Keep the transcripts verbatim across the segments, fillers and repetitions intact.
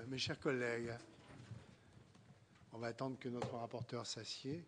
Mes chers collègues, on va attendre que notre rapporteur s'assied.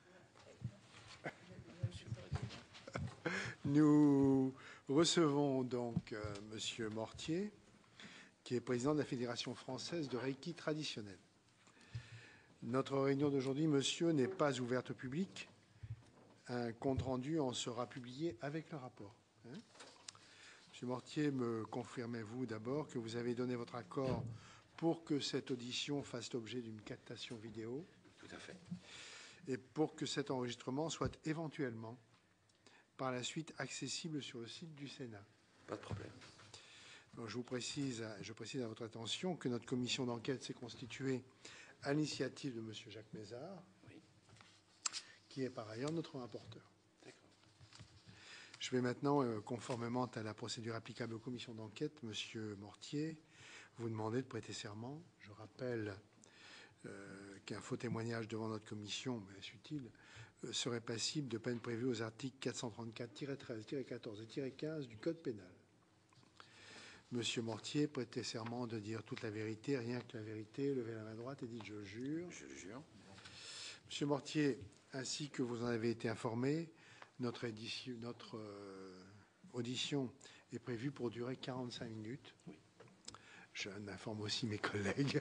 Nous recevons donc euh, Monsieur Mortier, qui est président de la Fédération française de Reiki traditionnel. Notre réunion d'aujourd'hui, monsieur, n'est pas ouverte au public. Un compte-rendu en sera publié avec le rapport. Hein ? Monsieur Mortier, me confirmez-vous d'abord que vous avez donné votre accord pour que cette audition fasse l'objet d'une captation vidéo? Tout à fait. Et pour que cet enregistrement soit éventuellement, par la suite, accessible sur le site du Sénat? Pas de problème. Donc, je vous précise, je précise à votre attention que notre commission d'enquête s'est constituée à l'initiative de monsieur Jacques Mézard, oui, qui est par ailleurs notre rapporteur. D'accord. Je vais maintenant, euh, conformément à la procédure applicable aux commissions d'enquête, monsieur Mortier, vous demander de prêter serment. Je rappelle euh, qu'un faux témoignage devant notre commission, mais est utile, euh, serait passible de peine prévue aux articles quatre cent trente-quatre tiret treize tiret quatorze et tiret quinze du Code pénal. Monsieur Mortier, prêtez serment de dire toute la vérité, rien que la vérité. Levez la main droite et dites « je jure ». Je le jure. Monsieur Mortier, ainsi que vous en avez été informé, notre, édition, notre euh, audition est prévue pour durer quarante-cinq minutes. Oui. Je informe aussi mes collègues.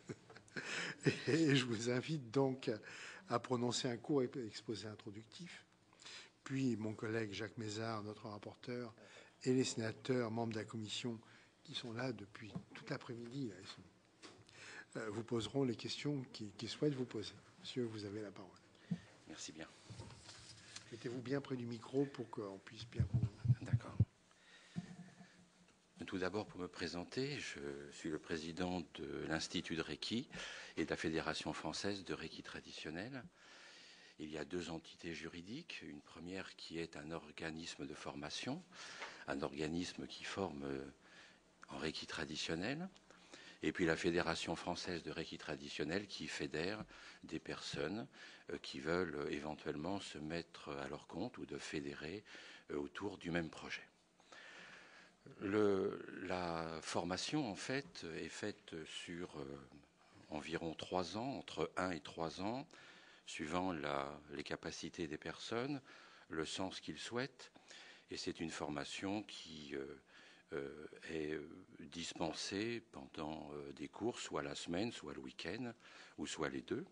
Et je vous invite donc à prononcer un court exposé introductif. Puis mon collègue Jacques Mézard, notre rapporteur, et les sénateurs membres de la commission qui sont là depuis toute l'après-midi, là, ils sont, euh, vous poseront les questions qu'ils, qu'ils souhaitent vous poser. Monsieur, vous avez la parole. Merci bien. Mettez-vous bien près du micro pour qu'on puisse bien vous... D'accord. Tout d'abord, pour me présenter, je suis le président de l'Institut de Reiki et de la Fédération française de Reiki traditionnel. Il y a deux entités juridiques. Une première qui est un organisme de formation, un organisme qui forme en Reiki traditionnel. Et puis la Fédération française de Reiki traditionnel qui fédère des personnes qui veulent éventuellement se mettre à leur compte ou de fédérer autour du même projet. Le, la formation, en fait, est faite sur euh, environ trois ans, entre un et trois ans, suivant la, les capacités des personnes, le sens qu'ils souhaitent. Et c'est une formation qui euh, euh, est dispensée pendant euh, des cours, soit la semaine, soit le week-end, ou soit les deux.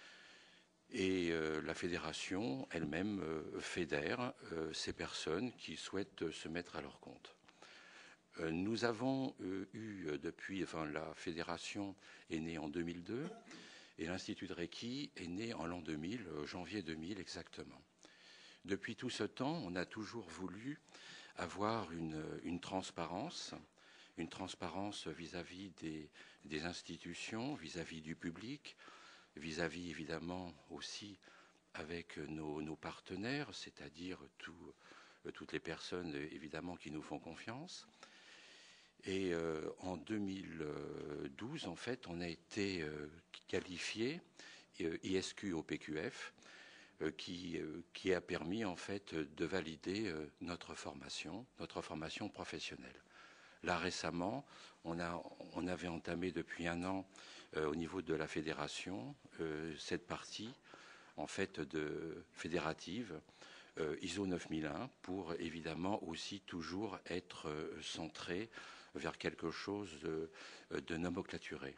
Et euh, la fédération elle-même euh, fédère euh, ces personnes qui souhaitent se mettre à leur compte. Nous avons euh, eu depuis, enfin la fédération est née en deux mille deux et l'Institut de Reiki est né en l'an deux mille, janvier deux mille exactement. Depuis tout ce temps, on a toujours voulu avoir une, une transparence, une transparence vis-à-vis des, des institutions, vis-à-vis du public, vis-à-vis évidemment aussi avec nos, nos partenaires, c'est-à-dire tout, toutes les personnes évidemment qui nous font confiance. Et euh, en deux mille douze, en fait, on a été euh, qualifié euh, I S Q au P Q F, euh, qui, euh, qui a permis en fait de valider euh, notre formation, notre formation professionnelle. Là récemment, on, a, on avait entamé depuis un an euh, au niveau de la fédération euh, cette partie en fait de fédérative euh, I S O neuf mille un pour évidemment aussi toujours être euh, centré vers quelque chose de, de nomenclaturé.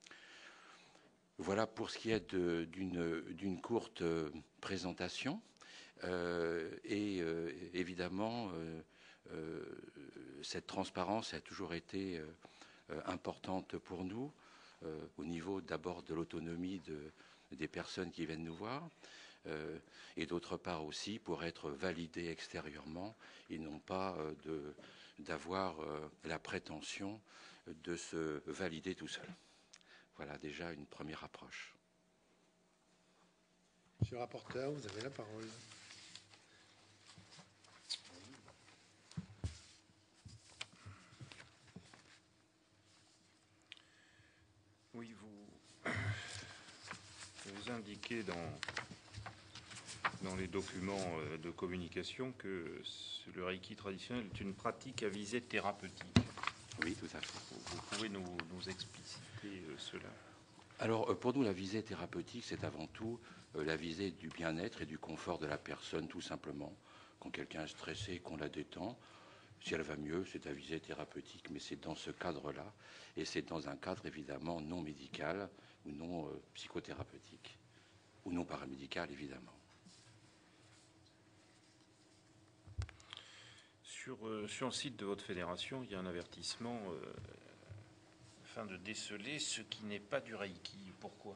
Voilà pour ce qui est d'une d'une courte présentation. Euh, et euh, évidemment, euh, euh, cette transparence a toujours été euh, importante pour nous, euh, au niveau d'abord de l'autonomie de, des personnes qui viennent nous voir, euh, et d'autre part aussi pour être validés extérieurement et non pas euh, de d'avoir euh, la prétention de se valider tout seul. Voilà déjà une première approche. Monsieur le rapporteur, vous avez la parole. Oui, vous, vous indiquez dans, dans les documents de communication que le Reiki traditionnel est une pratique à visée thérapeutique. Oui, tout à fait. Vous, vous pouvez nous, nous expliciter cela? Alors, pour nous, la visée thérapeutique, c'est avant tout la visée du bien-être et du confort de la personne, tout simplement. Quand quelqu'un est stressé, qu'on la détend, si elle va mieux, c'est la visée thérapeutique, mais c'est dans ce cadre-là, et c'est dans un cadre évidemment non médical ou non euh, psychothérapeutique, ou non paramédical, évidemment. Sur, euh, sur le site de votre fédération, il y a un avertissement euh, afin de déceler ce qui n'est pas du Reiki. Pourquoi?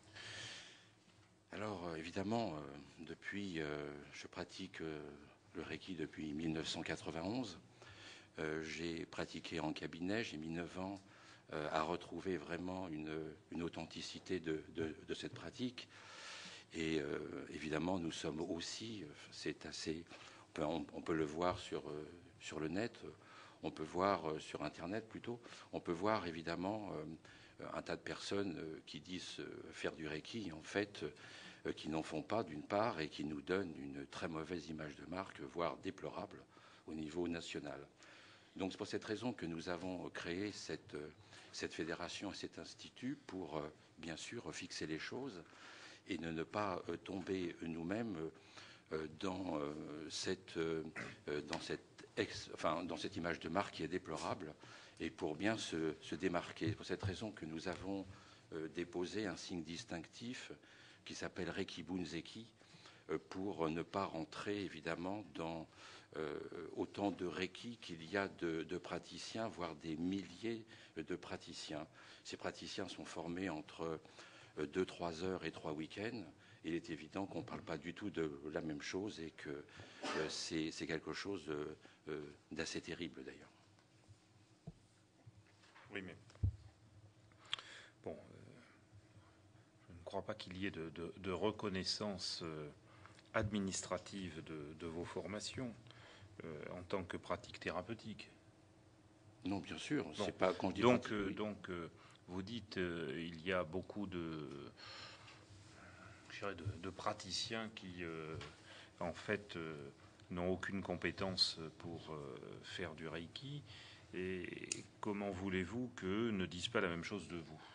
Alors, euh, évidemment, euh, depuis, euh, je pratique euh, le Reiki depuis mille neuf cent quatre-vingt-onze. Euh, j'ai pratiqué en cabinet, j'ai mis neuf ans euh, à retrouver vraiment une, une authenticité de, de, de cette pratique. Et euh, évidemment, nous sommes aussi, c'est assez, on peut, on, on peut le voir sur, euh, sur le net, on peut voir euh, sur Internet plutôt, on peut voir évidemment euh, un tas de personnes euh, qui disent euh, faire du Reiki, en fait, euh, qui n'en font pas d'une part et qui nous donnent une très mauvaise image de marque, voire déplorable au niveau national. Donc c'est pour cette raison que nous avons créé cette, cette fédération et cet institut pour, euh, bien sûr, fixer les choses et ne, ne pas euh, tomber nous-mêmes euh, dans, euh, cette, euh, dans, cette ex, enfin, dans cette image de marque qui est déplorable et pour bien se, se démarquer. C'est pour cette raison que nous avons euh, déposé un signe distinctif qui s'appelle Reiki Bunzeki euh, pour ne pas rentrer évidemment dans euh, autant de Reiki qu'il y a de, de praticiens, voire des milliers de praticiens. Ces praticiens sont formés entre deux, trois heures et trois week-ends. Il est évident qu'on ne parle pas du tout de la même chose et que euh, c'est, c'est quelque chose euh, euh, d'assez terrible d'ailleurs. Oui, mais bon, euh, je ne crois pas qu'il y ait de, de, de reconnaissance euh, administrative de, de vos formations euh, en tant que pratique thérapeutique. Non, bien sûr. Bon. C'est pas quand je dis donc, pratique, euh, oui. donc euh, vous dites euh, il y a beaucoup de, je dirais de, de praticiens qui, euh, en fait, euh, n'ont aucune compétence pour euh, faire du Reiki. Et comment voulez-vous qu'eux ne disent pas la même chose de vous?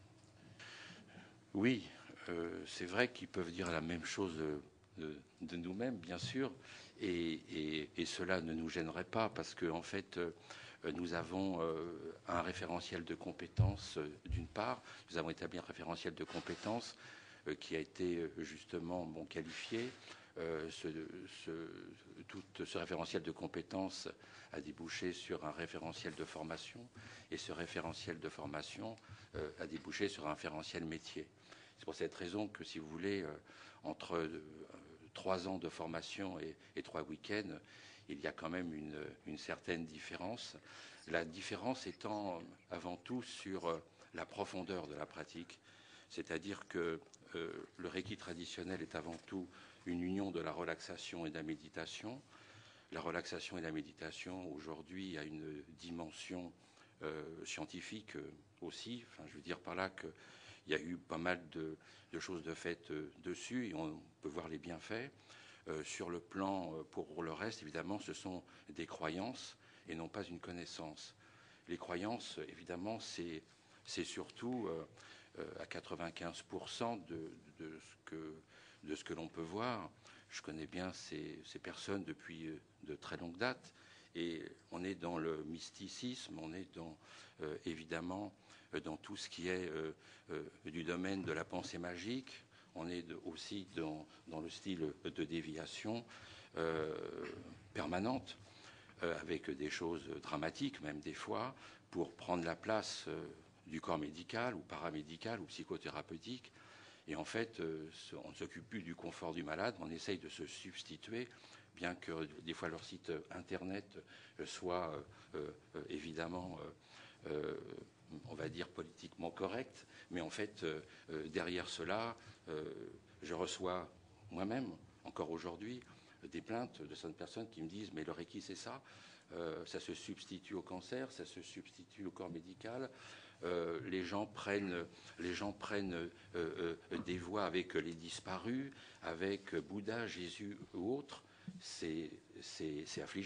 Oui, euh, c'est vrai qu'ils peuvent dire la même chose de, de, de nous-mêmes, bien sûr, et, et, et cela ne nous gênerait pas parce qu'en en fait, euh, nous avons euh, un référentiel de compétences, euh, d'une part, nous avons établi un référentiel de compétences euh, qui a été euh, justement bon, qualifié. Euh, ce, ce, tout ce référentiel de compétences a débouché sur un référentiel de formation, et ce référentiel de formation euh, a débouché sur un référentiel métier. C'est pour cette raison que, si vous voulez, euh, entre euh, trois ans de formation et, et trois week-ends, il y a quand même une, une certaine différence. La différence étant avant tout sur euh, la profondeur de la pratique, c'est-à-dire que euh, le Reiki traditionnel est avant tout une union de la relaxation et de la méditation. La relaxation et la méditation, aujourd'hui, a une dimension euh, scientifique euh, aussi. Enfin, je veux dire par là que il y a eu pas mal de, de choses de faites euh, dessus et on peut voir les bienfaits. Euh, sur le plan, euh, pour le reste, évidemment, ce sont des croyances et non pas une connaissance. Les croyances, évidemment, c'est, c'est surtout euh, euh, à quatre-vingt-quinze pour cent de, de, ce que, de ce que l'on peut voir. Je connais bien ces, ces personnes depuis de très longue date et on est dans le mysticisme, on est dans, euh, évidemment, dans tout ce qui est euh, euh, du domaine de la pensée magique. On est de, aussi dans, dans le style de déviation euh, permanente, euh, avec des choses dramatiques même des fois, pour prendre la place euh, du corps médical ou paramédical ou psychothérapeutique. Et en fait, euh, on ne s'occupe plus du confort du malade, on essaye de se substituer, bien que des fois leur site internet soit euh, euh, évidemment euh, euh, on va dire politiquement correct, mais en fait, euh, euh, derrière cela, euh, je reçois moi-même, encore aujourd'hui, des plaintes de certaines personnes qui me disent « mais le Reiki, c'est ça, euh, ça se substitue au cancer, ça se substitue au corps médical, euh, les gens prennent, les gens prennent euh, euh, des voix avec les disparus, avec Bouddha, Jésus ou autres, c'est, c'est, c'est affligeant. »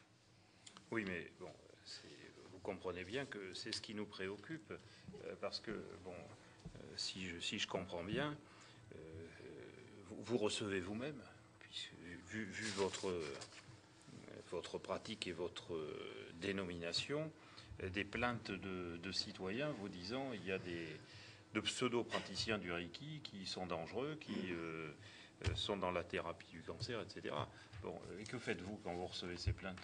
Oui, mais bon, vous vous comprenez bien que c'est ce qui nous préoccupe, euh, parce que, bon, euh, si, je, si je comprends bien, euh, vous, vous recevez vous-même, puisque, vu, vu votre, votre pratique et votre dénomination, des plaintes de, de citoyens vous disant il y a des de pseudo-praticiens du Reiki qui sont dangereux, qui euh, sont dans la thérapie du cancer, et cetera. Bon, et que faites-vous quand vous recevez ces plaintes?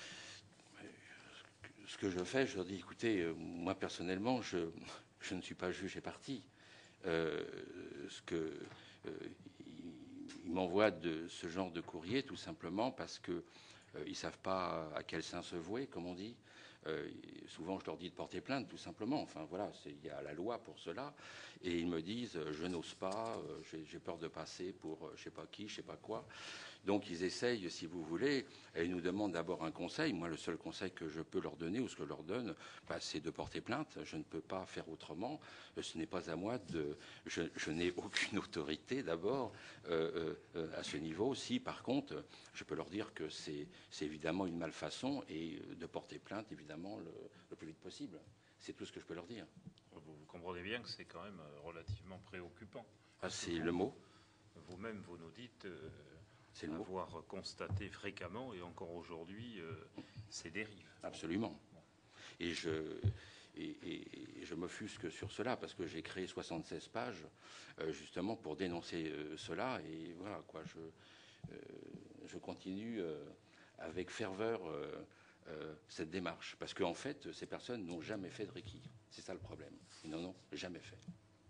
Ce que je fais, je leur dis, écoutez, euh, moi personnellement, je, je ne suis pas juge et partie. Euh, ce que euh, ils m'envoient de ce genre de courrier, tout simplement parce que euh, ils savent pas à quel sein se vouer, comme on dit. Euh, souvent, je leur dis de porter plainte, tout simplement. Enfin, voilà, il y a la loi pour cela. Et ils me disent, je n'ose pas, euh, j'ai peur de passer pour euh, je sais pas qui, je sais pas quoi. Donc, ils essayent, si vous voulez, et ils nous demandent d'abord un conseil. Moi, le seul conseil que je peux leur donner, ou ce que je leur donne, bah, c'est de porter plainte. Je ne peux pas faire autrement. Ce n'est pas à moi de... Je, je n'ai aucune autorité, d'abord, euh, euh, à ce niveau. Si, par contre, je peux leur dire que c'est évidemment une malfaçon et de porter plainte, évidemment, le, le plus vite possible. C'est tout ce que je peux leur dire. Vous, vous comprenez bien que c'est quand même relativement préoccupant. Ah, c'est le mot. Vous-même, vous nous dites... Euh, le avoir mot. Constaté fréquemment et encore aujourd'hui euh, ces dérives. Absolument. Bon. Et je et, et, et je m'offusque sur cela parce que j'ai créé soixante-seize pages euh, justement pour dénoncer euh, cela et voilà quoi. Je euh, je continue euh, avec ferveur euh, euh, cette démarche parce qu'en fait ces personnes n'ont jamais fait de Reiki. C'est ça le problème. Ils n'en ont jamais fait.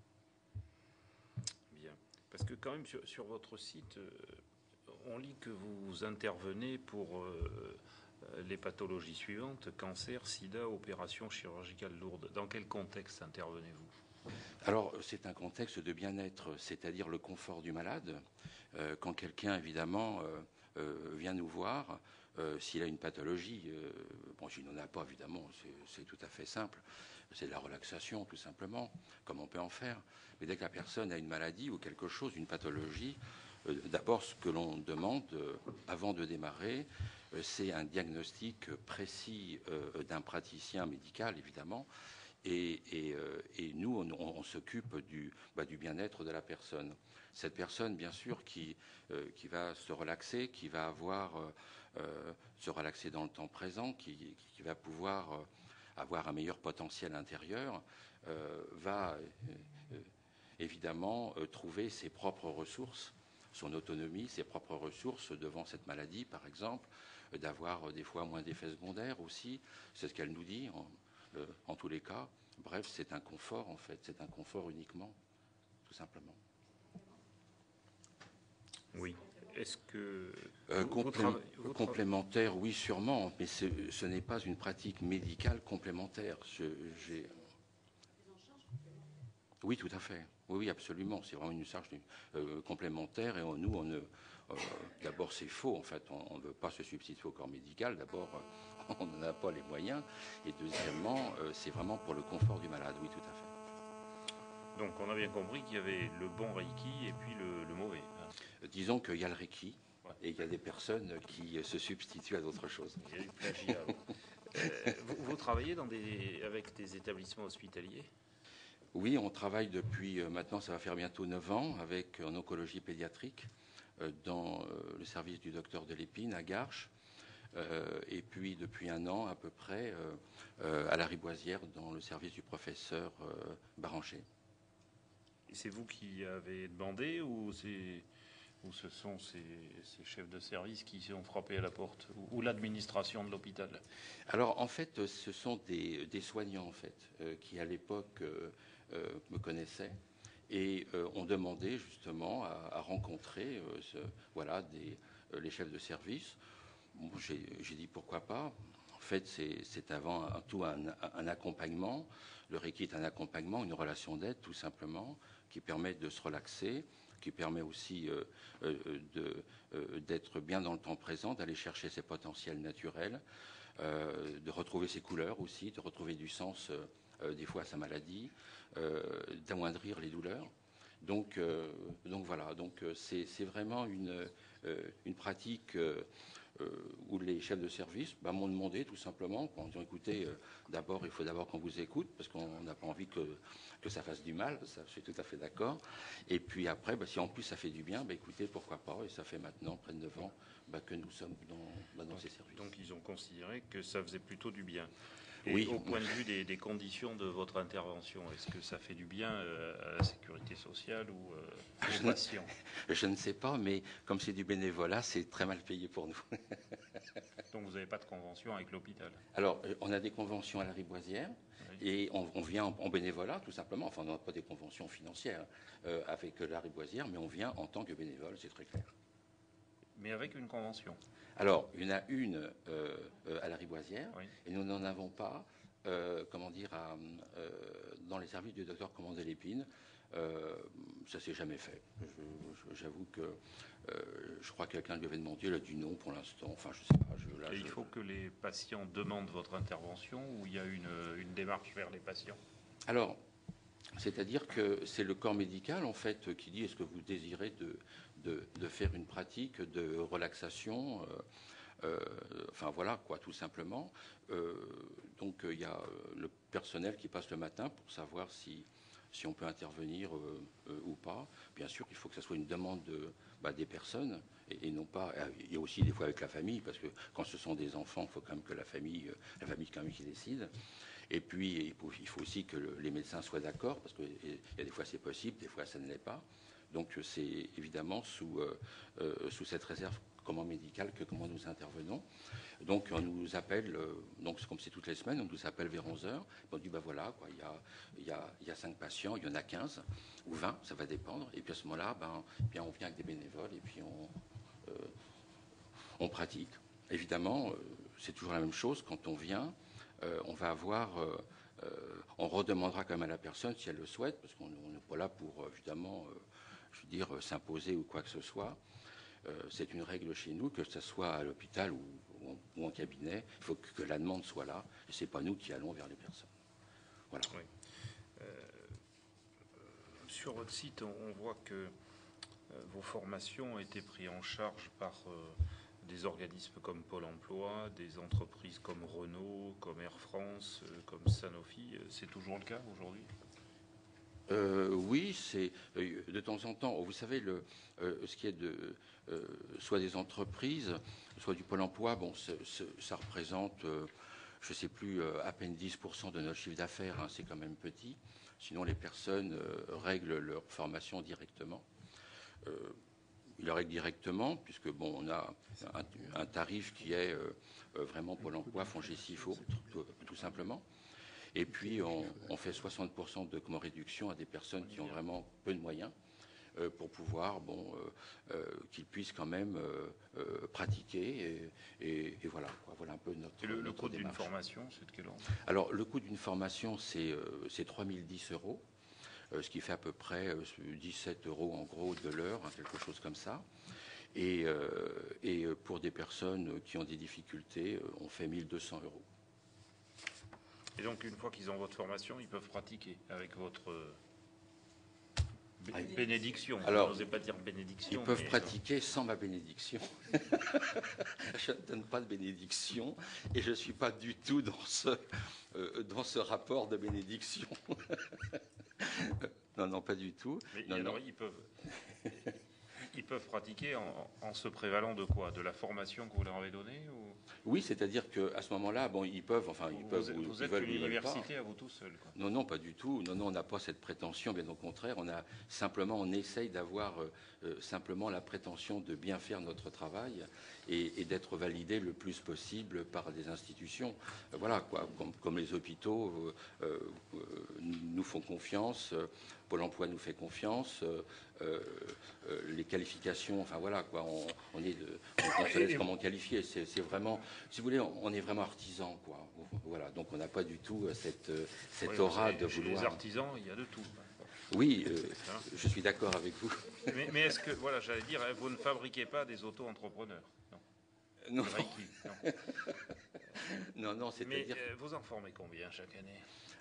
Bien. Parce que quand même sur, sur votre site. Euh, On lit que vous intervenez pour euh, les pathologies suivantes, cancer, sida, opération chirurgicale lourde. Dans quel contexte intervenez-vous? Alors, c'est un contexte de bien-être, c'est-à-dire le confort du malade. Euh, quand quelqu'un, évidemment, euh, euh, vient nous voir, euh, s'il a une pathologie, euh, bon, s'il n'en a pas, évidemment, c'est tout à fait simple. C'est de la relaxation, tout simplement, comme on peut en faire. Mais dès que la personne a une maladie ou quelque chose, une pathologie, d'abord, ce que l'on demande avant de démarrer, c'est un diagnostic précis d'un praticien médical, évidemment. Et, et, et nous, on, on s'occupe du, bah, du bien-être de la personne. Cette personne, bien sûr, qui, euh, qui va se relaxer, qui va avoir, euh, se relaxer dans le temps présent, qui, qui va pouvoir euh, avoir un meilleur potentiel intérieur, euh, va euh, évidemment euh, trouver ses propres ressources, son autonomie, ses propres ressources devant cette maladie, par exemple, euh, d'avoir euh, des fois moins d'effets secondaires aussi. C'est ce qu'elle nous dit, en, euh, en tous les cas. Bref, c'est un confort, en fait. C'est un confort uniquement, tout simplement. Oui. Est-ce que... Euh, vous, complé vous vous complémentaire, oui, sûrement, mais ce n'est pas une pratique médicale complémentaire. Je, oui, tout à fait. Oui, oui, absolument. C'est vraiment une charge euh, complémentaire. Et on, nous, on ne... Euh, d'abord, c'est faux. En fait, on ne veut pas se substituer au corps médical. D'abord, euh, on n'en a pas les moyens. Et deuxièmement, euh, c'est vraiment pour le confort du malade. Oui, tout à fait. Donc, on a bien compris qu'il y avait le bon Reiki et puis le, le mauvais. Hein. Euh, disons qu'il y a le Reiki ouais. Et il y a des personnes qui se substituent à d'autres choses. Il y a du plagiat. euh, vous, vous travaillez dans des, avec des établissements hospitaliers ? Oui, on travaille depuis euh, maintenant, ça va faire bientôt neuf ans, avec en oncologie pédiatrique, euh, dans euh, le service du docteur Delépine à Garches, euh, et puis depuis un an à peu près euh, euh, à la Riboisière, dans le service du professeur euh, Barancher. Et c'est vous qui avez demandé ou, ou ce sont ces, ces chefs de service qui sont frappés à la porte ou, ou l'administration de l'hôpital? Alors en fait, ce sont des, des soignants en fait, euh, qui à l'époque euh, Euh, me connaissaient et euh, ont demandé justement à, à rencontrer euh, ce, voilà, des, euh, les chefs de service. Bon, j'ai dit pourquoi pas. En fait, c'est avant un, tout un, un accompagnement. Le Reiki est un accompagnement, une relation d'aide tout simplement, qui permet de se relaxer, qui permet aussi euh, euh, d'être bien dans le temps présent, d'aller chercher ses potentiels naturels, euh, de retrouver ses couleurs aussi, de retrouver du sens euh, des fois à sa maladie, euh, d'amoindrir les douleurs. Donc, euh, donc voilà, donc c'est vraiment une, euh, une pratique euh, euh, où les chefs de service bah, m'ont demandé tout simplement, en disant écoutez, euh, d'abord il faut d'abord qu'on vous écoute parce qu'on n'a pas envie que, que ça fasse du mal, ça, je suis tout à fait d'accord. Et puis après, bah, si en plus ça fait du bien, bah, écoutez, pourquoi pas, et ça fait maintenant près de neuf ans bah, que nous sommes dans, bah, dans donc, ces services. Donc ils ont considéré que ça faisait plutôt du bien. Et oui. Au point de vue des, des conditions de votre intervention, est-ce que ça fait du bien euh, à la sécurité sociale ou euh, aux patients? Je ne sais pas, mais comme c'est du bénévolat, c'est très mal payé pour nous. Donc vous n'avez pas de convention avec l'hôpital? Alors, on a des conventions à la Riboisière, oui. Et on, on vient en, en bénévolat, tout simplement. Enfin, on n'a pas des conventions financières euh, avec la Riboisière, mais on vient en tant que bénévole, c'est très clair. Mais avec une convention? Alors, il y en a une euh, à la Riboisière, oui. Et nous n'en avons pas, euh, comment dire, à, euh, dans les services du docteur Commandé Lépine. Euh, ça s'est jamais fait. J'avoue que euh, je crois que quelqu'un lui avait demandé, il a dit non pour l'instant. Enfin, je sais pas. Je, là, Et je... il faut que les patients demandent votre intervention ou il y a une, une démarche vers les patients? Alors, c'est-à-dire que c'est le corps médical en fait qui dit est-ce que vous désirez de, de, de faire une pratique de relaxation. Euh, Euh, enfin voilà quoi, tout simplement. Euh, donc il euh, y a le personnel qui passe le matin pour savoir si, si on peut intervenir euh, euh, ou pas. Bien sûr, il faut que ce soit une demande de, bah, des personnes et, et non pas. Il y a aussi des fois avec la famille parce que quand ce sont des enfants, il faut quand même que la famille, la famille quand même qui décide. Et puis il faut, il faut aussi que le, les médecins soient d'accord parce qu'il y a des fois c'est possible, des fois ça ne l'est pas. Donc c'est évidemment sous, euh, euh, sous cette réserve comment médical que comment nous intervenons. Donc on nous appelle, euh, donc comme c'est toutes les semaines, on nous appelle vers onze heures. On dit ben voilà, quoi, il y a, il y a, il y a cinq patients, il y en a quinze ou vingt, ça va dépendre. Et puis à ce moment-là, ben, bien on vient avec des bénévoles et puis on, euh, on pratique. Évidemment, euh, c'est toujours la même chose. Quand on vient, euh, on va avoir, euh, euh, on redemandera quand même à la personne si elle le souhaite, parce qu'on n'est pas là pour évidemment, euh, je veux dire, s'imposer ou quoi que ce soit. Euh, c'est une règle chez nous, que ce soit à l'hôpital ou, ou, en, ou en cabinet, il faut que, que la demande soit là, et c'est pas nous qui allons vers les personnes. Voilà. Oui. Euh, sur votre site, on, on voit que euh, vos formations ont été prises en charge par euh, des organismes comme Pôle emploi, des entreprises comme Renault, comme Air France, euh, comme Sanofi. C'est toujours le cas aujourd'hui? Euh, oui, c'est euh, de temps en temps. Vous savez, le, euh, ce qui est de euh, soit des entreprises, soit du Pôle emploi, bon, c est, c est, ça représente, euh, je ne sais plus, euh, à peine dix pour cent de notre chiffre d'affaires. Hein, c'est quand même petit. Sinon, les personnes euh, règlent leur formation directement. Euh, ils la règlent directement, puisque bon, on a un, un tarif qui est euh, vraiment Pôle emploi, FONGECIF, tout, tout simplement. Et puis, on, on fait soixante pour cent de comment réduction à des personnes qui ont vraiment peu de moyens euh, pour pouvoir, bon, euh, euh, qu'ils puissent quand même euh, euh, pratiquer. Et, et, et voilà, quoi, voilà un peu notre. Et le, notre le coût d'une démarche. formation, c'est de quel ordre? Alors, le coût d'une formation, c'est euh, trois mille dix euros, euh, ce qui fait à peu près euh, dix-sept euros en gros de l'heure, hein, quelque chose comme ça. Et, euh, et pour des personnes qui ont des difficultés, euh, on fait mille deux cents euros. Et donc, une fois qu'ils ont votre formation, ils peuvent pratiquer avec votre bé bénédiction. Alors, je n'osais pas dire bénédiction. Ils peuvent mais... pratiquer sans ma bénédiction. Je ne donne pas de bénédiction et je ne suis pas du tout dans ce, euh, dans ce rapport de bénédiction. Non, non, pas du tout. Mais non, alors, non. ils peuvent... Ils peuvent pratiquer en, en se prévalant de quoi? De la formation que vous leur avez donnée ou... Oui, c'est-à-dire qu'à ce moment-là, bon, ils peuvent, enfin, ils vous, peuvent, vous, ils vous êtes veulent, une ils université veulent à vous tout seul, quoi. Non, non, pas du tout. Non, non, on n'a pas cette prétention, bien au contraire. On a simplement, on essaye d'avoir euh, euh, simplement la prétention de bien faire notre travail et, et d'être validé le plus possible par des institutions. Euh, voilà, quoi, comme, comme les hôpitaux euh, euh, nous font confiance. Euh, Pôle emploi nous fait confiance, euh, euh, les qualifications, enfin voilà quoi, on, on est de, on, on se laisse comment qualifier, c'est vraiment, si vous voulez, on, on est vraiment artisan quoi, voilà, donc on n'a pas du tout cette, cette Oui, aura chez, de chez vouloir. Les artisans, il y a de tout. Oui, euh, je suis d'accord avec vous. Mais, mais est-ce que, voilà, j'allais dire, vous ne fabriquez pas des auto-entrepreneurs? Non. Non. Reiki, non. Non, non, c'est-à-dire. Mais euh, vous en formez combien chaque année?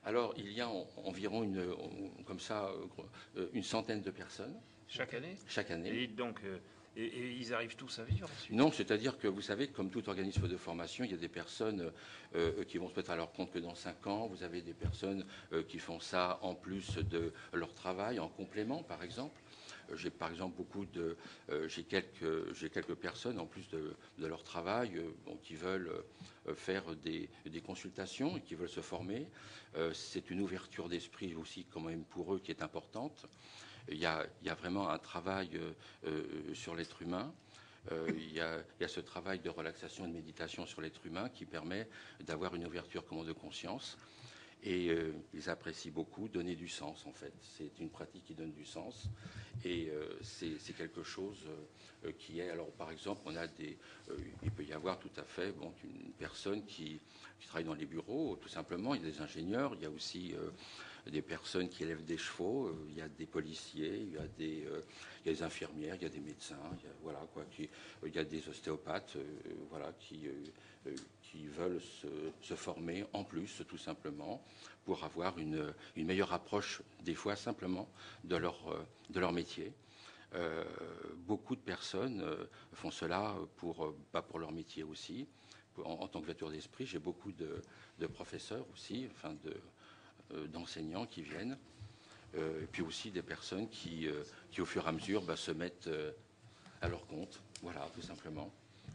Alors, il y a en, environ une, comme ça, une centaine de personnes. Chaque année Chaque année. Et donc, euh, et, et ils arrivent tous à vivre ensuite? Non, c'est-à-dire que vous savez, comme tout organisme de formation, il y a des personnes euh, qui vont se mettre à leur compte que dans cinq ans. Vous avez des personnes euh, qui font ça en plus de leur travail, en complément, par exemple. J'ai par exemple beaucoup de, euh, j'ai quelques, j'ai quelques personnes en plus de, de leur travail euh, bon, qui veulent euh, faire des, des consultations et qui veulent se former. Euh, c'est une ouverture d'esprit aussi quand même pour eux qui est importante. Il y a, il y a vraiment un travail euh, euh, sur l'être humain. Euh, il, y a, il y a ce travail de relaxation et de méditation sur l'être humain qui permet d'avoir une ouverture comment, de conscience. Et euh, ils apprécient beaucoup donner du sens, en fait. C'est une pratique qui donne du sens. Et euh, c'est quelque chose euh, qui est... Alors, par exemple, on a des... Euh, il peut y avoir tout à fait bon, une personne qui, qui travaille dans les bureaux, tout simplement. Il y a des ingénieurs, il y a aussi... Euh, des personnes qui élèvent des chevaux, euh, il y a des policiers, il y a des, euh, il y a des infirmières, il y a des médecins, il y a, voilà, quoi, qui, euh, il y a des ostéopathes euh, voilà, qui, euh, qui veulent se, se former en plus, tout simplement, pour avoir une, une meilleure approche, des fois simplement, de leur, de leur métier. Euh, beaucoup de personnes euh, font cela pour, pas pour leur métier aussi. En, en tant que ouverture d'esprit, j'ai beaucoup de, de professeurs aussi, enfin de d'enseignants qui viennent, euh, et puis aussi des personnes qui, euh, qui au fur et à mesure, bah, se mettent euh, à leur compte. Voilà, tout simplement.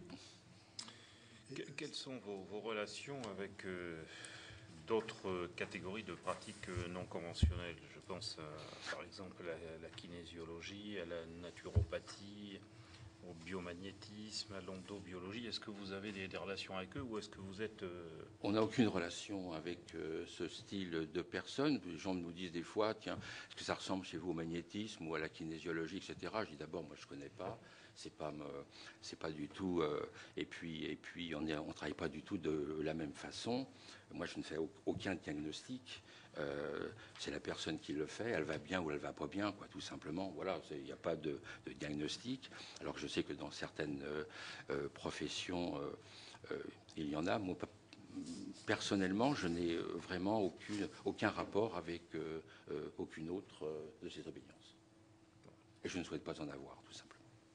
Que, quelles sont vos, vos relations avec euh, d'autres catégories de pratiques non conventionnelles? Je pense à, par exemple à la, la kinésiologie, à la naturopathie, au biomagnétisme, à l'endobiologie. Est-ce que vous avez des, des relations avec eux ou est-ce que vous êtes... Euh... On n'a aucune relation avec euh, ce style de personnes. Les gens nous disent des fois, tiens, est-ce que ça ressemble chez vous au magnétisme ou à la kinésiologie, et cetera. Je dis d'abord, moi je ne connais pas. C'est pas, c'est pas du tout... Euh, et puis, et puis on ne travaille pas du tout de la même façon. Moi, je ne fais aucun diagnostic. Euh, c'est la personne qui le fait, elle va bien ou elle va pas bien, quoi, tout simplement. Voilà, il n'y a pas de, de diagnostic. Alors que je sais que dans certaines euh, euh, professions, euh, euh, il y en a. Moi, personnellement, je n'ai vraiment aucune, aucun rapport avec euh, euh, aucune autre euh, de ces obédiences. Et je ne souhaite pas en avoir, tout simplement.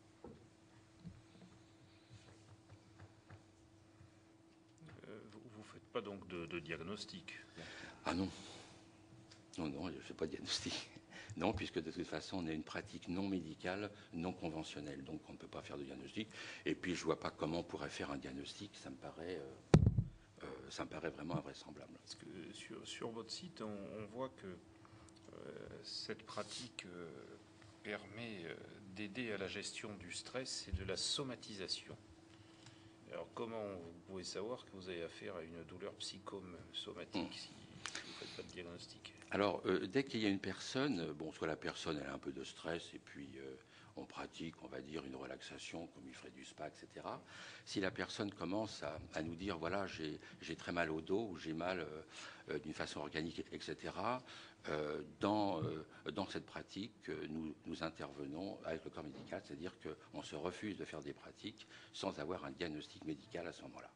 Euh, vous ne faites pas donc de, de diagnostic? Ah non. Non, non, je ne fais pas de diagnostic. Non, puisque de toute façon, on a une pratique non médicale, non conventionnelle. Donc, on ne peut pas faire de diagnostic. Et puis, je ne vois pas comment on pourrait faire un diagnostic. Ça me paraît, euh, euh, ça me paraît vraiment invraisemblable. Parce que sur, sur votre site, on, on voit que euh, cette pratique euh, permet euh, d'aider à la gestion du stress et de la somatisation. Alors, comment vous pouvez savoir que vous avez affaire à une douleur psychosomatique mmh. si vous ne faites pas de diagnostic? Alors, euh, dès qu'il y a une personne, bon, soit la personne elle a un peu de stress et puis euh, on pratique, on va dire, une relaxation comme il ferait du spa, et cetera. Si la personne commence à, à nous dire, voilà, j'ai très mal au dos ou j'ai mal euh, euh, d'une façon organique, et cetera, euh, dans, euh, dans cette pratique, euh, nous, nous intervenons avec le corps médical, c'est-à-dire qu'on se refuse de faire des pratiques sans avoir un diagnostic médical à ce moment-là.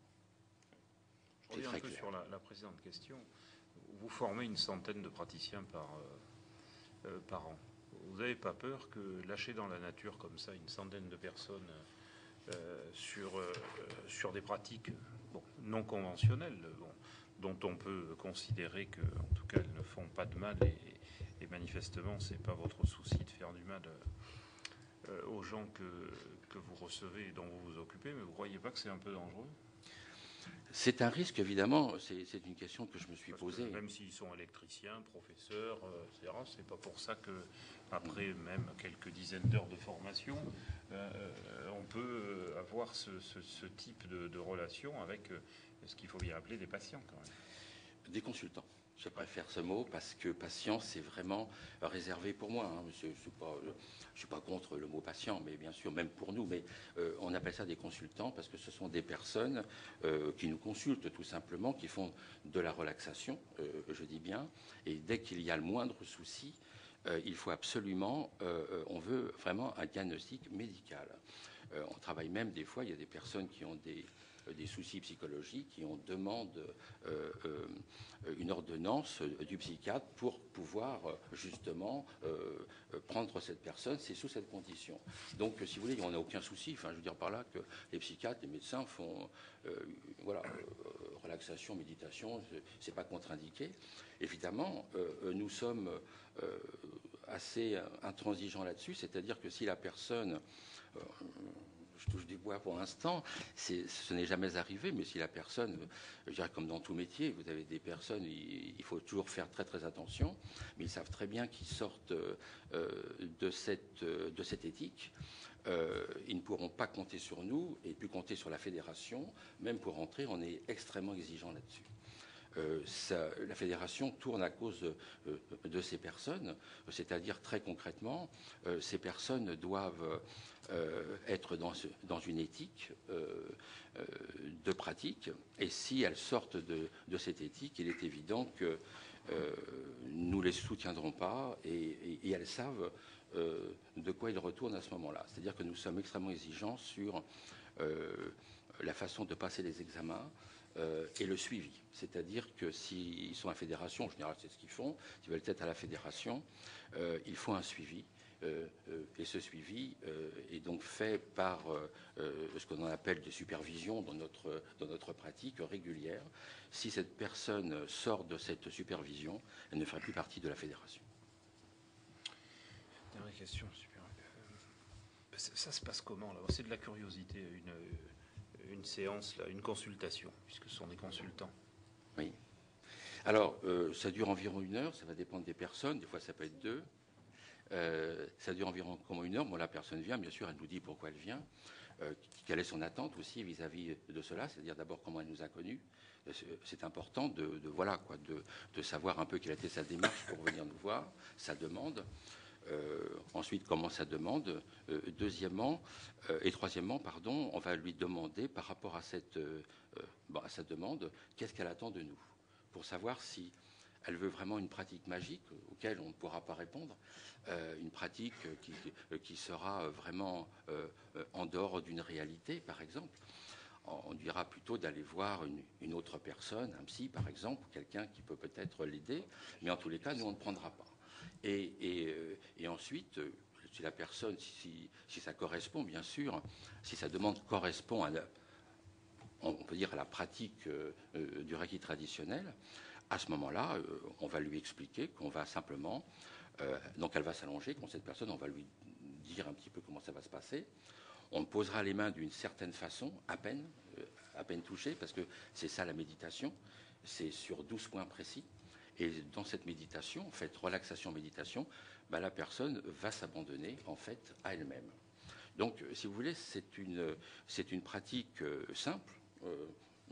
Je reviens un peu clair. sur la, la précédente question. Vous formez une centaine de praticiens par, euh, euh, par an. Vous n'avez pas peur que lâcher dans la nature comme ça une centaine de personnes euh, sur, euh, sur des pratiques bon, non conventionnelles, bon, dont on peut considérer que, en tout cas, elles ne font pas de mal et, et manifestement, ce n'est pas votre souci de faire du mal euh, aux gens que, que vous recevez et dont vous vous occupez, mais vous ne croyez pas que c'est un peu dangereux? C'est un risque, évidemment. C'est une question que je me suis Parce posée. Même s'ils sont électriciens, professeurs, euh, et cetera, c'est pas pour ça que, après même quelques dizaines d'heures de formation, euh, on peut avoir ce, ce, ce type de, de relation avec euh, ce qu'il faut bien appeler des patients, quand même. Des consultants. Je préfère ce mot parce que patient, c'est vraiment réservé pour moi. Hein. Je ne suis, suis pas contre le mot patient, mais bien sûr, même pour nous. Mais euh, on appelle ça des consultants parce que ce sont des personnes euh, qui nous consultent tout simplement, qui font de la relaxation, euh, je dis bien. Et dès qu'il y a le moindre souci, euh, il faut absolument, euh, on veut vraiment un diagnostic médical. Euh, on travaille même des fois, il y a des personnes qui ont des des soucis psychologiques et on demande euh, euh, une ordonnance du psychiatre pour pouvoir justement euh, prendre cette personne. C'est sous cette condition. Donc, si vous voulez, on n'a aucun souci. Enfin, je veux dire par là que les psychiatres, les médecins font euh, voilà, euh, relaxation, méditation, c'est pas contre-indiqué. Évidemment, euh, nous sommes euh, assez intransigeants là-dessus, c'est-à-dire que si la personne euh, je touche du bois pour l'instant, ce n'est jamais arrivé, mais si la personne, je dirais comme dans tout métier, vous avez des personnes, il, il faut toujours faire très très attention, mais ils savent très bien qu'ils sortent euh, de, cette, de cette éthique. Euh, ils ne pourront pas compter sur nous et plus compter sur la fédération. Même pour rentrer, on est extrêmement exigeant là-dessus. Euh, ça, la fédération tourne à cause euh, de ces personnes, c'est-à-dire très concrètement, euh, ces personnes doivent euh, être dans, ce, dans une éthique euh, euh, de pratique, et si elles sortent de, de cette éthique, il est évident que euh, nous ne les soutiendrons pas, et, et, et elles savent euh, de quoi ils retournent à ce moment-là. C'est-à-dire que nous sommes extrêmement exigeants sur euh, la façon de passer les examens, Euh, et le suivi. C'est-à-dire que s'ils sont à la fédération, en général c'est ce qu'ils font, s'ils veulent être à la fédération, euh, il faut un suivi. Euh, euh, et ce suivi euh, est donc fait par euh, euh, ce qu'on appelle des supervisions dans notre, dans notre pratique régulière. Si cette personne sort de cette supervision, elle ne fera plus partie de la fédération. Dernière question. Super. Euh, ça, ça se passe comment là? C'est de la curiosité. Une, une séance, là, une consultation, puisque ce sont des consultants. Oui. Alors, euh, ça dure environ une heure, ça va dépendre des personnes, des fois ça peut être deux. Euh, ça dure environ comme une heure. Bon, la personne vient, bien sûr, elle nous dit pourquoi elle vient, euh, quelle est son attente aussi vis-à-vis de cela, c'est-à-dire d'abord comment elle nous a connus. C'est important de, de voilà quoi, de, de savoir un peu quelle a été sa démarche pour venir nous voir, sa demande. Euh, ensuite, comment ça demande. Euh, deuxièmement, euh, et troisièmement, pardon, on va lui demander par rapport à cette, euh, bah, à sa demande, qu'est-ce qu'elle attend de nous, pour savoir si elle veut vraiment une pratique magique auquel on ne pourra pas répondre, euh, une pratique qui, qui sera vraiment euh, en dehors d'une réalité, par exemple. On dira plutôt d'aller voir une, une autre personne, un psy par exemple, quelqu'un qui peut peut-être l'aider, mais en tous les cas, nous on ne prendra pas. Et, et, et ensuite, si la personne, si, si ça correspond, bien sûr, si sa demande correspond à la, on peut dire à la pratique euh, du Reiki traditionnel, à ce moment-là, euh, on va lui expliquer qu'on va simplement, euh, donc elle va s'allonger, quand cette personne, on va lui dire un petit peu comment ça va se passer. On posera les mains d'une certaine façon, à peine, euh, à peine touchées, parce que c'est ça la méditation, c'est sur douze points précis. Et dans cette méditation, en fait, relaxation-méditation, bah, la personne va s'abandonner en fait à elle-même. Donc, si vous voulez, c'est une, c'est une pratique euh, simple, euh,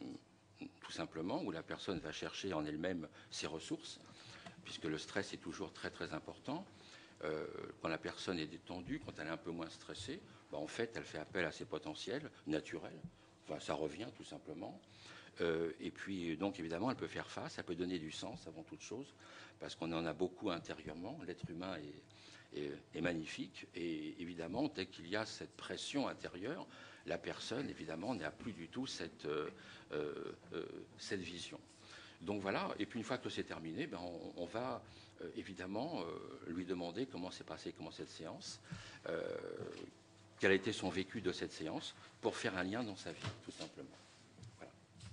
tout simplement, où la personne va chercher en elle-même ses ressources, puisque le stress est toujours très très important. Euh, quand la personne est détendue, quand elle est un peu moins stressée, bah, en fait, elle fait appel à ses potentiels naturels. Enfin, ça revient tout simplement. Euh, et puis, donc, évidemment, elle peut faire face, elle peut donner du sens avant toute chose, parce qu'on en a beaucoup intérieurement. L'être humain est, est, est magnifique. Et évidemment, dès qu'il y a cette pression intérieure, la personne, évidemment, n'a plus du tout cette, euh, euh, cette vision. Donc voilà, et puis une fois que c'est terminé, ben on, on va euh, évidemment euh, lui demander comment s'est passée, comment cette séance, euh, quel a été son vécu de cette séance, pour faire un lien dans sa vie, tout simplement. Voilà.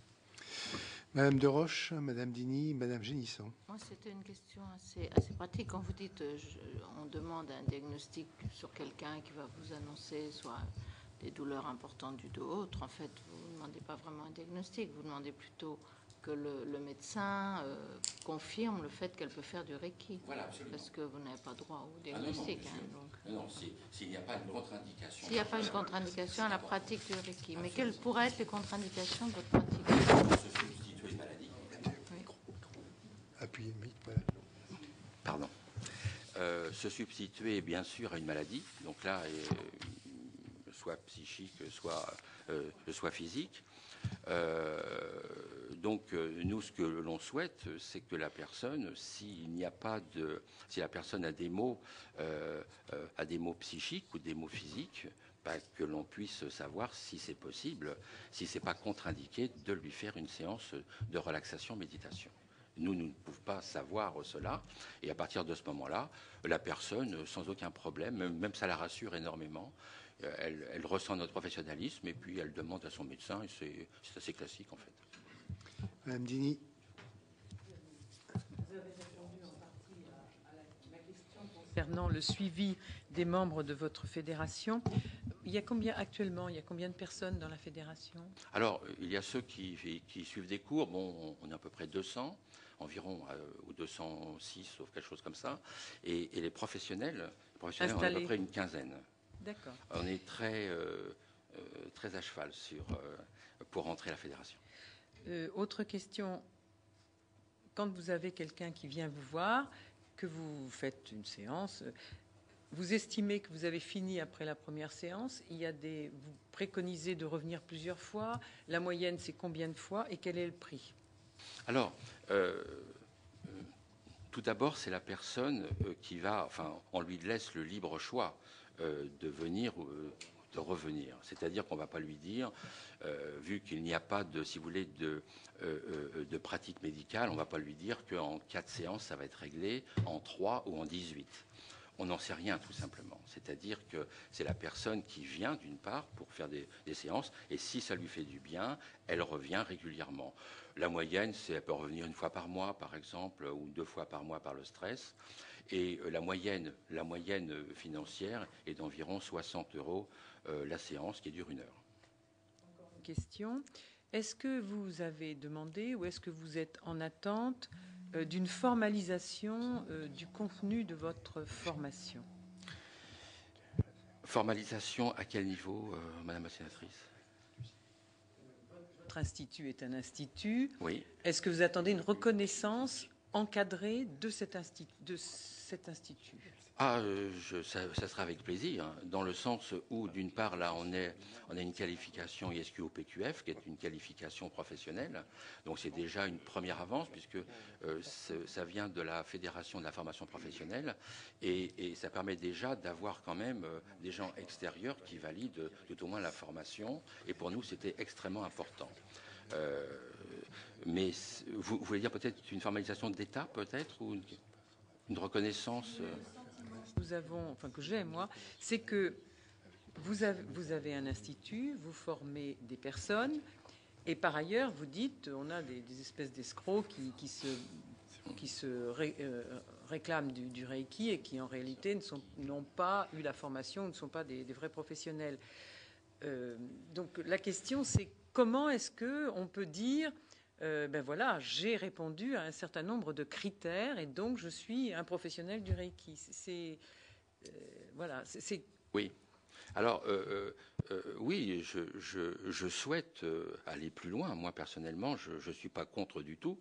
Madame De Roche, Madame Dini, Madame Génisson. Moi, c'était une question assez, assez pratique. Quand vous dites, je, on demande un diagnostic sur quelqu'un qui va vous annoncer soit des douleurs importantes du dos, autre, en fait, vous ne demandez pas vraiment un diagnostic, vous demandez plutôt que le, le médecin euh, confirme le fait qu'elle peut faire du Reiki. Voilà, absolument. Parce que vous n'avez pas droit au diagnostic. Ah non, non, hein, donc. non, non s'il n'y a pas de contre-indication. S'il n'y a pas une contre-indication à la pratique du Reiki. Mais quelles pourraient être les contre-indications de votre pratique? Se substituer une maladie. Oui. Appuyez, oui, voilà. Pardon. Euh, se substituer, bien sûr, à une maladie. Donc là, euh, soit psychique, soit, euh, soit physique. Euh, donc euh, nous, ce que l'on souhaite, c'est que la personne, s'il n'y a pas de, si la personne a des maux, euh, euh, a des maux psychiques ou des maux physiques, bah, que l'on puisse savoir si c'est possible, si c'est pas contre-indiqué de lui faire une séance de relaxation méditation. Nous, nous ne pouvons pas savoir cela, et à partir de ce moment-là, la personne, sans aucun problème, même, même ça la rassure énormément. Elle, elle ressent notre professionnalisme et puis elle demande à son médecin, et c'est, c'est assez classique en fait. Madame Dini. Vous avez répondu en partie à, à la, la question concernant le suivi des membres de votre fédération. Il y a combien actuellement, il y a combien de personnes dans la fédération? Alors, il y a ceux qui, qui suivent des cours, bon, on est à peu près deux cents, environ, euh, ou deux cent six, sauf quelque chose comme ça, et, et les professionnels, les professionnels on est à peu près une quinzaine. D'accord. On est très, euh, euh, très à cheval sur, euh, pour rentrer à la fédération. Euh, autre question. Quand vous avez quelqu'un qui vient vous voir, que vous faites une séance, vous estimez que vous avez fini après la première séance, il y a des, vous préconisez de revenir plusieurs fois. La moyenne, c'est combien de fois et quel est le prix? Alors, euh, tout d'abord, c'est la personne qui va, enfin, on lui laisse le libre choix euh, de venir ou de revenir. C'est-à-dire qu'on ne va pas lui dire, euh, vu qu'il n'y a pas de, si vous voulez, de, euh, de pratique médicale, on ne va pas lui dire qu'en quatre séances, ça va être réglé, en trois ou en dix-huit. On n'en sait rien, tout simplement. C'est-à-dire que c'est la personne qui vient, d'une part, pour faire des, des séances, et si ça lui fait du bien, elle revient régulièrement. La moyenne, c'est elle peut revenir une fois par mois, par exemple, ou deux fois par mois par le stress. Et la moyenne, la moyenne financière est d'environ soixante euros euh, la séance, qui dure une heure. Encore une question. Est-ce que vous avez demandé ou est-ce que vous êtes en attente euh, d'une formalisation euh, du contenu de votre formation? Formalisation à quel niveau, euh, Madame la sénatrice? Votre institut est un institut. Oui. Est-ce que vous attendez une reconnaissance encadrée de cet institut, de cet institut? Ah, euh, je, ça, ça sera avec plaisir, hein, dans le sens où, d'une part, là, on, est, on a une qualification I S Q O P Q F, qui est une qualification professionnelle. Donc, c'est déjà une première avance, puisque euh, ça vient de la Fédération de la formation professionnelle. Et, et ça permet déjà d'avoir quand même euh, des gens extérieurs qui valident tout au moins la formation. Et pour nous, c'était extrêmement important. Euh, mais vous, vous voulez dire peut-être une formalisation d'État, peut-être, ou une, une reconnaissance euh... Nous avons, enfin que j'ai moi, c'est que vous avez, vous avez un institut, vous formez des personnes, et par ailleurs vous dites, on a des, des espèces d'escrocs qui, qui se, qui se ré, euh, réclament du, du Reiki et qui en réalité ne sont, n'ont pas eu la formation, ne sont pas des, des vrais professionnels. Euh, donc la question c'est comment est-ce que on peut dire Euh, ben voilà, j'ai répondu à un certain nombre de critères et donc je suis un professionnel du Reiki. C'est euh, voilà, c'est. Oui. Alors euh, euh, oui, je, je, je souhaite euh, aller plus loin. Moi personnellement, je ne suis pas contre du tout,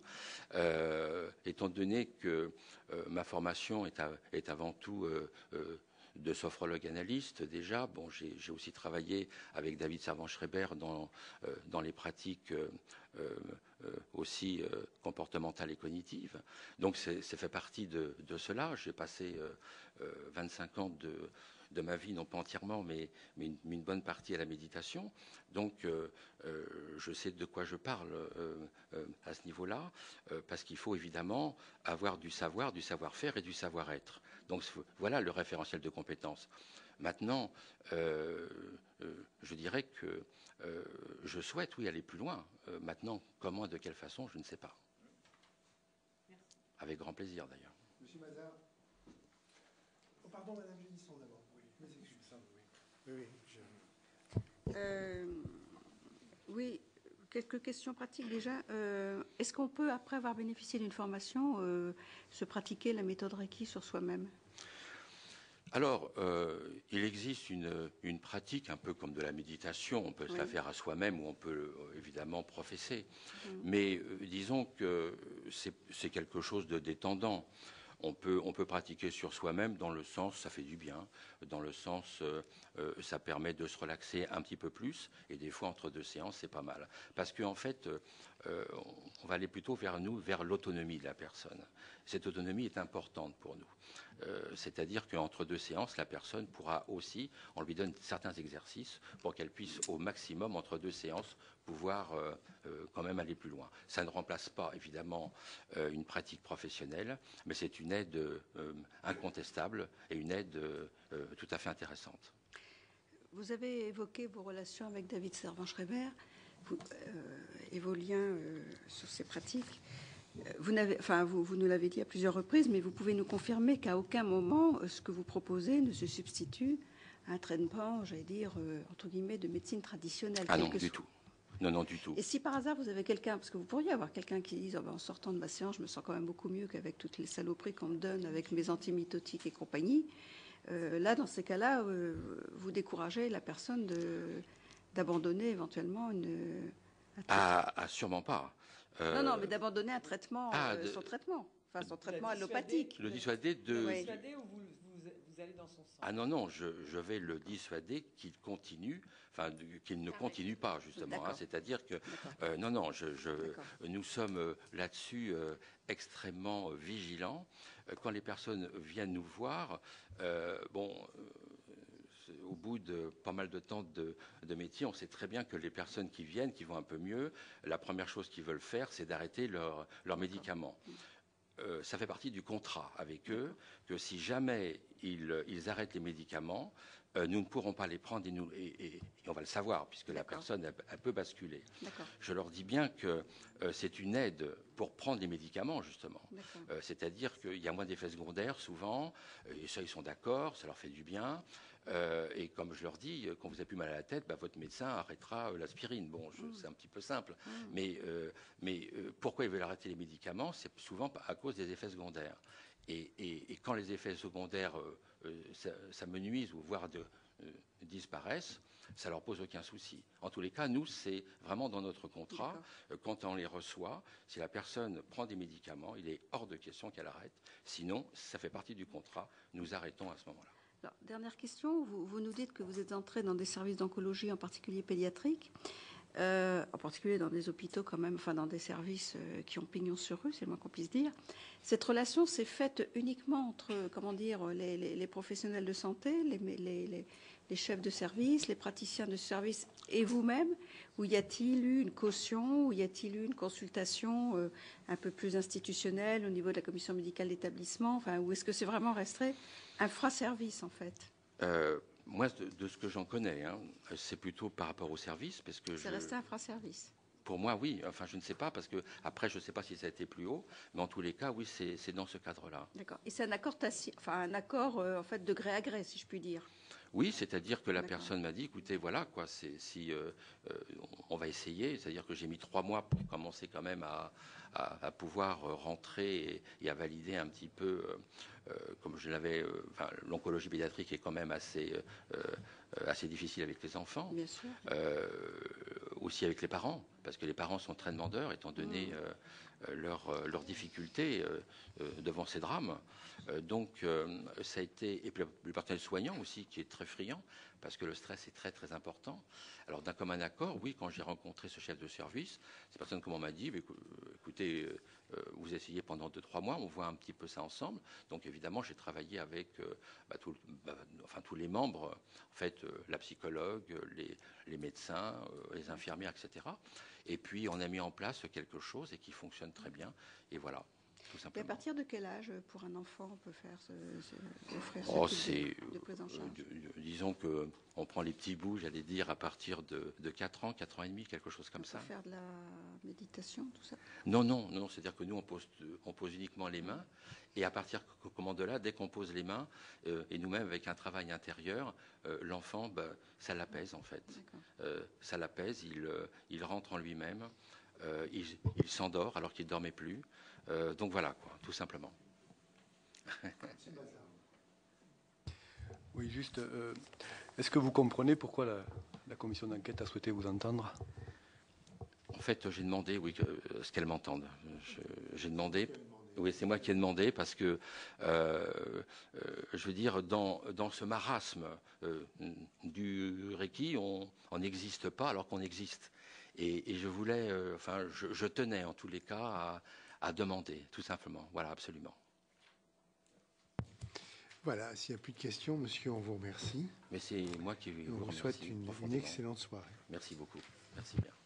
euh, étant donné que euh, ma formation est, à, est avant tout euh, euh, de sophrologue analyste déjà. Bon, j'ai, j'ai aussi travaillé avec David Servan-Schreiber dans, euh, dans les pratiques euh, euh, aussi euh, comportementales et cognitives. Donc c'est, c'est fait partie de, de cela. J'ai passé euh, euh, vingt-cinq ans de, de ma vie, non pas entièrement, mais, mais, une, mais une bonne partie à la méditation. Donc euh, euh, je sais de quoi je parle euh, euh, à ce niveau-là, euh, parce qu'il faut évidemment avoir du savoir, du savoir-faire et du savoir-être. Donc voilà le référentiel de compétences. Maintenant, euh, euh, je dirais que euh, je souhaite, oui, aller plus loin. Euh, maintenant, comment, de quelle façon, je ne sais pas. Merci. Avec grand plaisir, d'ailleurs. Monsieur Mazar. Oh, pardon, Madame Génisson, d'abord. Oui, oui, oui. Je... Euh, oui, quelques questions pratiques déjà. Euh, est-ce qu'on peut, après avoir bénéficié d'une formation, euh, se pratiquer la méthode Reiki sur soi-même? Alors, euh, il existe une, une pratique un peu comme de la méditation. On peut oui. se la faire à soi-même ou on peut euh, évidemment professer. Mmh. Mais euh, disons que c'est, c'est quelque chose de détendant. On peut, on peut pratiquer sur soi-même dans le sens, ça fait du bien, dans le sens, euh, euh, ça permet de se relaxer un petit peu plus, et des fois entre deux séances, c'est pas mal. Parce qu'en en fait, euh, on va aller plutôt vers nous, vers l'autonomie de la personne. Cette autonomie est importante pour nous. Euh, c'est-à-dire qu'entre deux séances, la personne pourra aussi, on lui donne certains exercices pour qu'elle puisse au maximum, entre deux séances, pouvoir euh, euh, quand même aller plus loin. Ça ne remplace pas, évidemment, euh, une pratique professionnelle, mais c'est une aide euh, incontestable et une aide euh, tout à fait intéressante. Vous avez évoqué vos relations avec David Servan-Schreiber vous, euh, et vos liens euh, sur ces pratiques. Vous, n'avez, enfin, vous, vous nous l'avez dit à plusieurs reprises, mais vous pouvez nous confirmer qu'à aucun moment, ce que vous proposez ne se substitue à un traitement, j'allais dire, euh, entre guillemets, de médecine traditionnelle. Ah non, du tout. Non, non, du tout. Et si par hasard vous avez quelqu'un, parce que vous pourriez avoir quelqu'un qui dise oh ben, en sortant de ma séance, je me sens quand même beaucoup mieux qu'avec toutes les saloperies qu'on me donne avec mes antimitotiques et compagnie, euh, là, dans ces cas-là, euh, vous découragez la personne de, d'abandonner éventuellement une... Ah, ah, sûrement pas. Euh, non, non, mais d'abandonner un traitement, ah, euh, de... son traitement, enfin son traitement allopathique. Le dissuader de... Le dissuader ou vous, vous, vous allez dans son sens? Ah non, non, je, je vais le dissuader qu'il continue, enfin qu'il ne continue pas, justement. Hein, c'est-à-dire que, euh, non, non, je, je, nous sommes euh, là-dessus euh, extrêmement euh, vigilants. Euh, quand les personnes viennent nous voir, euh, bon... Euh, au bout de pas mal de temps de, de métier, on sait très bien que les personnes qui viennent, qui vont un peu mieux, la première chose qu'ils veulent faire, c'est d'arrêter leurs leur médicaments. Euh, ça fait partie du contrat avec eux, que si jamais ils, ils arrêtent les médicaments, euh, nous ne pourrons pas les prendre et, nous, et, et, et on va le savoir, puisque la personne, elle, elle peut basculer. Je leur dis bien que euh, c'est une aide pour prendre les médicaments, justement. Euh, c'est-à-dire qu'il y a moins d'effets secondaires, souvent, et ça, ils sont d'accord, ça leur fait du bien. Euh, et comme je leur dis, quand vous avez plus mal à la tête, bah, votre médecin arrêtera euh, l'aspirine. Bon, je, mmh. c'est un petit peu simple. Mmh. Mais, euh, mais euh, pourquoi ils veulent arrêter les médicaments? C'est souvent à cause des effets secondaires. Et, et, et quand les effets secondaires euh, euh, ça, ça me nuisent ou voire de, euh, disparaissent, ça leur pose aucun souci. En tous les cas, nous, c'est vraiment dans notre contrat. Euh, quand on les reçoit, si la personne prend des médicaments, il est hors de question qu'elle arrête. Sinon, ça fait partie du contrat. Nous arrêtons à ce moment-là. Alors, dernière question, vous, vous nous dites que vous êtes entré dans des services d'oncologie, en particulier pédiatrique, euh, en particulier dans des hôpitaux quand même, enfin dans des services euh, qui ont pignon sur rue, c'est le moins qu'on puisse dire. Cette relation s'est faite uniquement entre, comment dire, les, les, les professionnels de santé, les, les, les, les chefs de service, les praticiens de service et vous-même, ou y a-t-il eu une caution, ou y a-t-il eu une consultation euh, un peu plus institutionnelle au niveau de la commission médicale d'établissement, enfin, ou est-ce que c'est vraiment resté infra-service, en fait? euh, Moi, de, de ce que j'en connais, hein, c'est plutôt par rapport au service. Parce que c'est je... resté infra-service. Pour moi, oui. Enfin, je ne sais pas, parce que après, je ne sais pas si ça a été plus haut, mais en tous les cas, oui, c'est, c'est dans ce cadre-là. D'accord. Et c'est un accord tacite, enfin un accord euh, en fait de gré à gré, si je puis dire. Oui, c'est-à-dire que la D'accord. personne m'a dit, écoutez, voilà, quoi, c'est, si euh, euh, on va essayer, c'est-à-dire que j'ai mis trois mois pour commencer quand même à, à, à pouvoir rentrer et, et à valider un petit peu, euh, comme je l'avais, euh, enfin, l'oncologie pédiatrique est quand même assez, euh, assez difficile avec les enfants. Bien sûr. Euh, aussi avec les parents, parce que les parents sont très demandeurs, étant donné mmh. euh, leurs leur difficultés euh, euh, devant ces drames. Euh, donc, euh, ça a été, et puis le personnel soignant aussi, qui est très friand, parce que le stress est très, très important. Alors, d'un commun accord, oui, quand j'ai rencontré ce chef de service, cette personne, comme on m'a dit, écoutez, euh, vous essayez pendant deux, trois mois, on voit un petit peu ça ensemble. Donc, évidemment, j'ai travaillé avec euh, bah, tout, bah, enfin, tous les membres, en fait, euh, la psychologue, les, les médecins, euh, les infirmières, et cetera. Et puis, on a mis en place quelque chose et qui fonctionne très bien. Et voilà. Et à partir de quel âge, pour un enfant, on peut faire ce, ce, offrir ce oh, type c'est, de, de prise en charge? euh, Disons qu'on prend les petits bouts, j'allais dire, à partir de, de quatre ans, quatre ans et demi, quelque chose comme on ça. On peut faire de la méditation, tout ça? Non, non, non, c'est-à-dire que nous, on pose, on pose uniquement les mains. Et à partir comment de là, dès qu'on pose les mains, euh, et nous-mêmes, avec un travail intérieur, euh, l'enfant, bah, ça l'apaise, en fait. Euh, ça l'apaise, il, euh, il rentre en lui-même, euh, il, il s'endort alors qu'il ne dormait plus. Euh, donc voilà, quoi, tout simplement. Oui, juste, euh, est-ce que vous comprenez pourquoi la, la commission d'enquête a souhaité vous entendre? En fait, j'ai demandé, oui, que, ce qu'elle m'entende. Je, j'ai demandé. Oui, c'est moi qui ai demandé parce que, euh, euh, je veux dire, dans, dans ce marasme euh, du Reiki, on n'existe pas alors qu'on existe. Et, et je voulais, euh, enfin, je, je tenais en tous les cas à, à demander, tout simplement. Voilà, absolument. Voilà, s'il n'y a plus de questions, monsieur, on vous remercie. Mais c'est moi qui on vous vous souhaite remercie une, une profondément. excellente soirée. Merci beaucoup. Merci bien.